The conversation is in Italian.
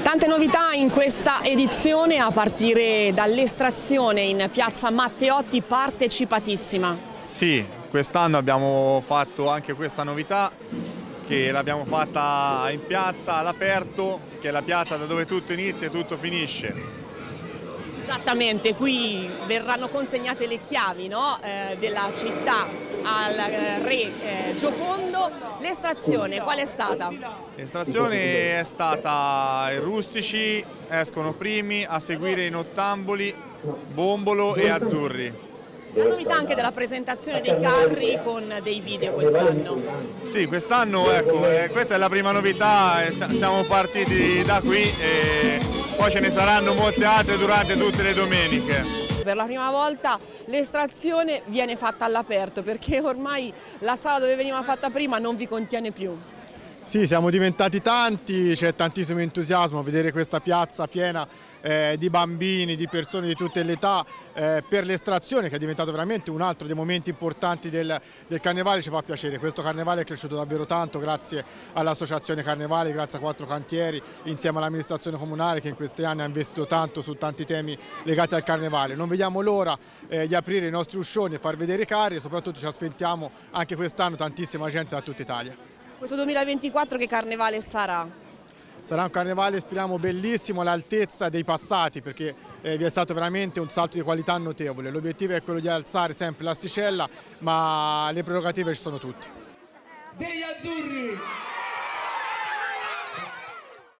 Tante novità in questa edizione a partire dall'estrazione in piazza Matteotti partecipatissima. Sì, quest'anno abbiamo fatto anche questa novità, che l'abbiamo fatta in piazza all'aperto, che è la piazza da dove tutto inizia e tutto finisce. Esattamente, qui verranno consegnate le chiavi, no? Della città al re Giocondo. L'estrazione qual è stata? L'estrazione è stata i rustici, escono primi, a seguire i nottamboli, Bombolo e Azzurri. La novità anche della presentazione dei carri con dei video quest'anno. Sì, quest'anno ecco, questa è la prima novità, siamo partiti da qui e poi ce ne saranno molte altre durante tutte le domeniche. Per la prima volta l'estrazione viene fatta all'aperto perché ormai la sala dove veniva fatta prima non vi contiene più. Sì, siamo diventati tanti, c'è tantissimo entusiasmo a vedere questa piazza piena di bambini, di persone di tutte le età per l'estrazione, che è diventato veramente un altro dei momenti importanti del Carnevale. Ci fa piacere, questo Carnevale è cresciuto davvero tanto grazie all'Associazione Carnevale, grazie a 4 cantieri insieme all'amministrazione comunale che in questi anni ha investito tanto su tanti temi legati al Carnevale. Non vediamo l'ora di aprire i nostri uscioni e far vedere i carri e soprattutto ci aspettiamo anche quest'anno tantissima gente da tutta Italia. Questo 2024 che Carnevale sarà? Sarà un Carnevale, speriamo, bellissimo, all'altezza dei passati, perché vi è stato veramente un salto di qualità notevole. L'obiettivo è quello di alzare sempre l'asticella, ma le prerogative ci sono tutte. Degli azzurri!